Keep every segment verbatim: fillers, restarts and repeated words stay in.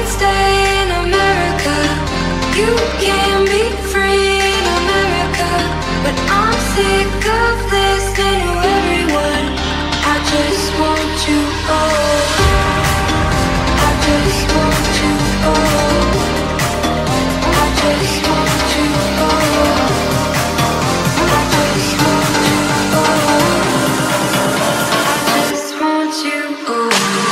can't stay in America. You can be free in America. But I'm sick of listening to everyone. I just want you all. I just want you all. I just want you all. I just want you all. I just want you all.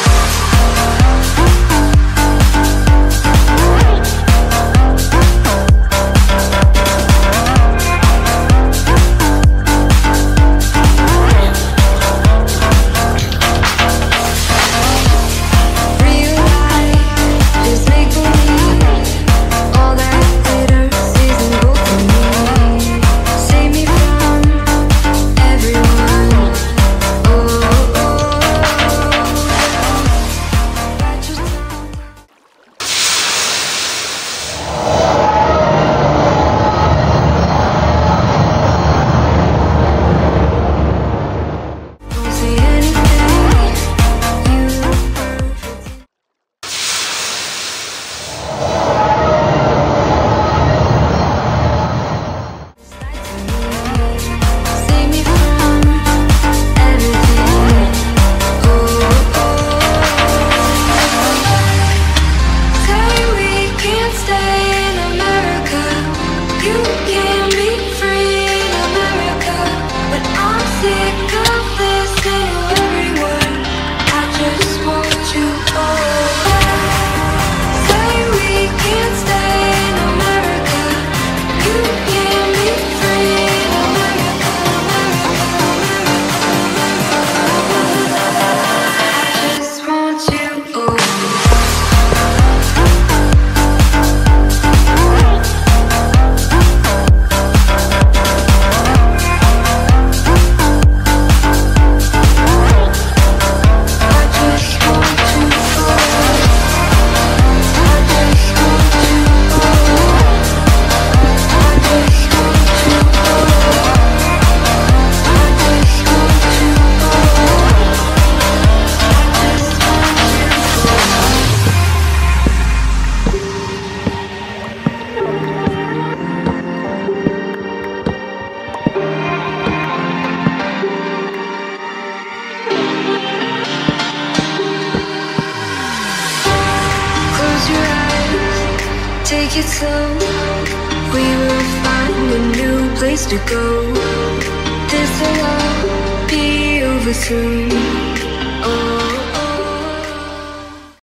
Take it slow, we will find a new place to go. This'll all be over soon.